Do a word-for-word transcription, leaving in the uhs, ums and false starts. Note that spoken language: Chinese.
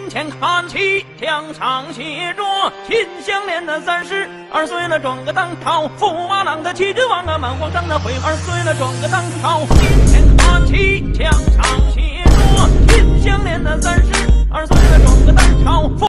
今天看齐，墙上写着秦香莲的三十二岁了，装个当朝驸马郎的齐君王啊，满皇上的回二岁了，装个当朝。今天看齐，墙上写着秦香莲的三十二岁了，装个当朝。